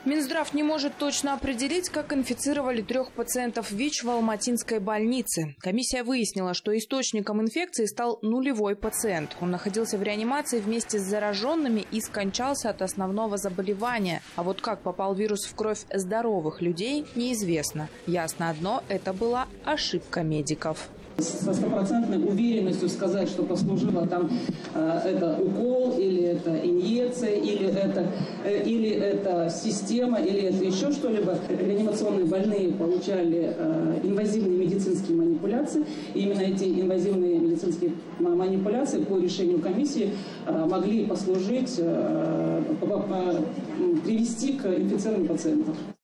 Минздрав не может точно определить, как инфицировали 3 пациентов ВИЧ в Алматинской больнице. Комиссия выяснила, что источником инфекции стал нулевой пациент. Он находился в реанимации вместе с зараженными и скончался от основного заболевания. А вот как попал вирус в кровь здоровых людей, неизвестно. Ясно одно – это была ошибка медиков. Со стопроцентной уверенностью сказать, что послужило там это укол, или это инъекция, или это система, или это еще что-либо. Реанимационные больные получали инвазивные медицинские манипуляции. И именно эти инвазивные медицинские манипуляции по решению комиссии могли послужить, привести к инфицированию пациентов.